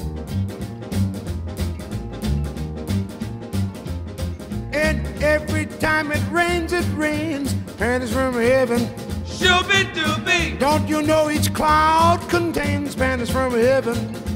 And every time it rains, panties from heaven. Shooby dooby. Don't you know each cloud contains panties from heaven?